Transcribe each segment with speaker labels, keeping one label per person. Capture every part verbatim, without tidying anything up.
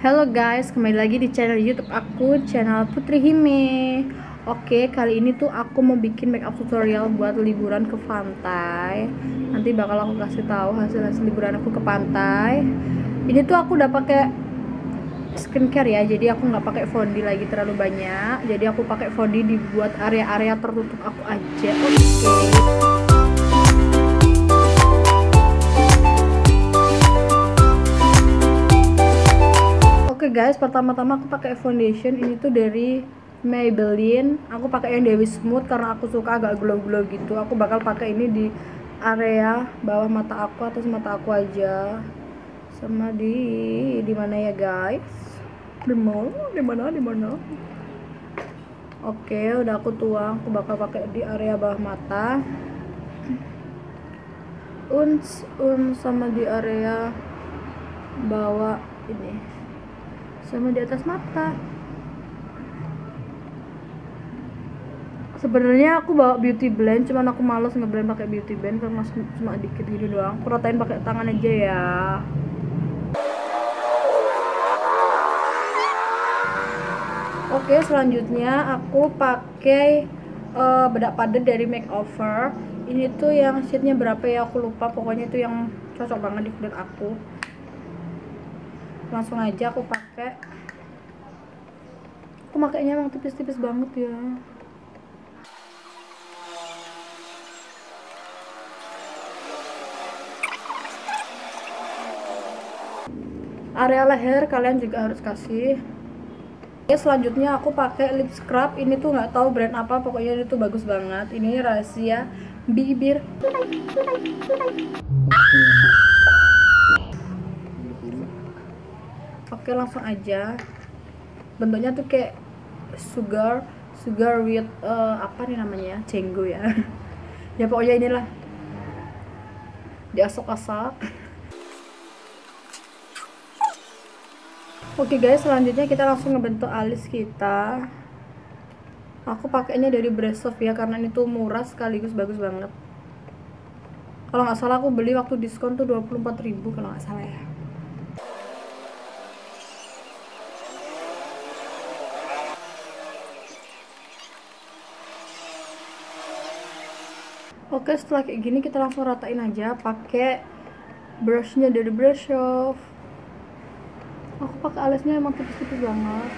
Speaker 1: Halo guys, kembali lagi di channel YouTube aku, channel Putri Hime. Oke, kali ini tuh aku mau bikin makeup tutorial buat liburan ke pantai. Nanti bakal aku kasih tahu hasil-hasil liburan aku ke pantai. Ini tuh aku udah pakai skincare ya, jadi aku nggak pakai foundation lagi terlalu banyak. Jadi aku pakai foundation dibuat area-area tertutup aku aja. Oke. Oke guys, pertama-tama aku pakai foundation ini tuh dari Maybelline. Aku pakai yang Dewi Smooth karena aku suka agak glow-glow gitu. Aku bakal pakai ini di area bawah mata aku, atas mata aku aja. Sama di di mana ya guys? Di mana? Di mana? Di mana? Oke, udah aku tuang. Aku bakal pakai di area bawah mata. Uns, un sama di area bawah ini. Sama di atas mata. Sebenarnya aku bawa beauty blend, cuman aku males ngeblend pakai beauty blend karena cuma dikit gitu doang. Aku ratain pakai tangan aja ya. Oke, selanjutnya aku pakai uh, bedak padat dari Makeover. Ini tuh yang shade-nya berapa ya, aku lupa. Pokoknya itu yang cocok banget di kulit aku. Langsung aja aku pakai. Aku makainya emang tipis-tipis banget ya. Area leher kalian juga harus kasih. Oke, selanjutnya aku pakai lip scrub. Ini tuh nggak tahu brand apa, pokoknya ini tuh bagus banget. Ini rahasia bibir. Oke, langsung aja. Bentuknya tuh kayak sugar sugar with uh, apa nih namanya, cenggo ya. Ya pokoknya inilah, diasok-asok. Oke guys, selanjutnya kita langsung ngebentuk alis kita. Aku pakainya dari Bresoft ya, karena ini tuh murah sekaligus bagus banget. Kalau nggak salah aku beli waktu diskon tuh dua puluh empat ribu kalau nggak salah ya. Oke, setelah kayak gini kita langsung ratain aja pakai brushnya dari Bresoft. Aku pakai alisnya emang tipis-tipis banget.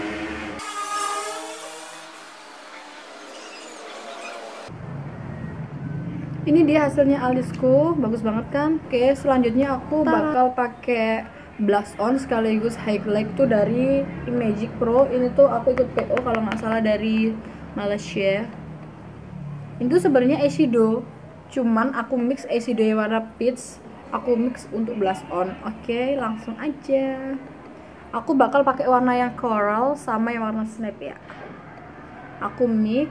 Speaker 1: Ini dia hasilnya alisku, bagus banget kan? Oke, selanjutnya aku bakal pakai blush on sekaligus highlight tuh dari Magic Pro. Ini tuh aku ikut P O kalau nggak salah dari Malaysia. Itu sebenarnya eyeshadow, cuman aku mix eyeshadow yang warna peach, aku mix untuk blush on. Oke, langsung aja. Aku bakal pakai warna yang coral sama yang warna snap ya. Aku mix,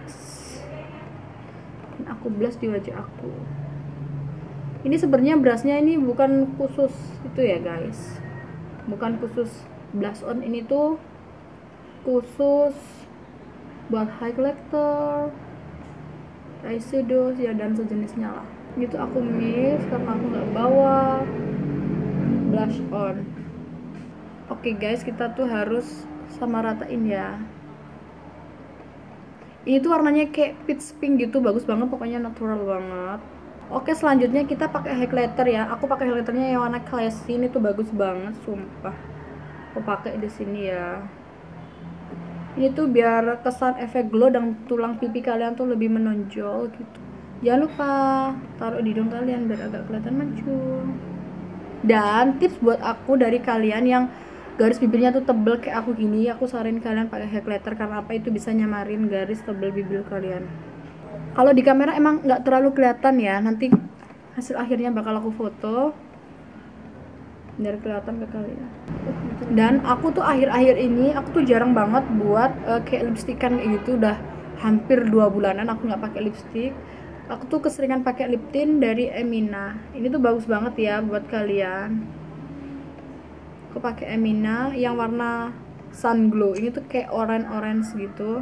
Speaker 1: dan aku blush di wajah aku. Ini sebenarnya brushnya ini bukan khusus itu ya guys, bukan khusus blush on, ini tuh khusus buat highlighter, eyeshadow ya, dan sejenisnya lah. Gitu aku mix karena aku nggak bawa blush on. Oke guys, kita tuh harus sama ratain ya. Ini tuh warnanya kayak peach pink gitu, bagus banget, pokoknya natural banget. Oke, selanjutnya kita pakai highlighter ya. Aku pakai highlighternya yang warna classy, ini tuh bagus banget, sumpah. Aku pakai di sini ya. Ini tuh biar kesan efek glow dan tulang pipi kalian tuh lebih menonjol gitu. Jangan lupa taruh di hidung kalian biar agak kelihatan mancung. Dan tips buat aku dari kalian yang garis bibirnya tuh tebel kayak aku gini, aku saranin kalian pakai highlighter karena apa, itu bisa nyamarin garis tebel bibir kalian. Kalau di kamera emang nggak terlalu kelihatan ya, nanti hasil akhirnya bakal aku foto biar kelihatan ke kalian. Dan aku tuh akhir-akhir ini aku tuh jarang banget buat uh, kayak lipstikan kayak gitu. Udah hampir dua bulanan aku nggak pakai lipstick. Aku tuh keseringan pakai lip tint dari Emina. Ini tuh bagus banget ya buat kalian. Aku pakai Emina yang warna sun glow. Ini tuh kayak orange-orange gitu.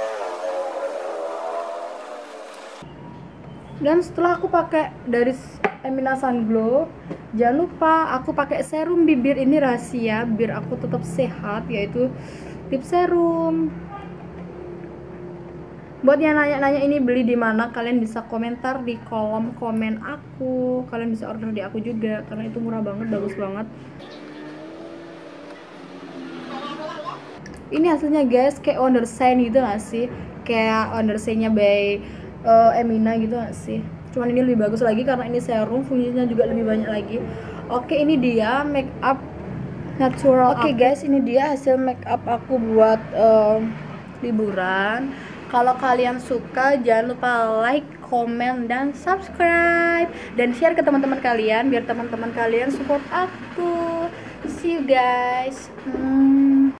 Speaker 1: Dan setelah aku pakai dari Emina Sun Glow. Jangan lupa aku pakai serum bibir ini rahasia biar aku tetap sehat, yaitu lip serum. Buat yang nanya-nanya ini beli di mana, kalian bisa komentar di kolom komen aku. Kalian bisa order di aku juga karena itu murah banget, bagus banget. Ini hasilnya guys kayak Wonder Shine gitu gak sih? Kayak Wonder Shine-nya by uh, Emina gitu gak sih? Cuman ini lebih bagus lagi karena ini serum, fungsinya juga lebih banyak lagi. Oke, ini dia make up natural. Oke guys, ini dia hasil make up aku buat uh, liburan. Kalau kalian suka, jangan lupa like, komen, dan subscribe, dan share ke teman-teman kalian biar teman-teman kalian support aku. See you guys. Hmm.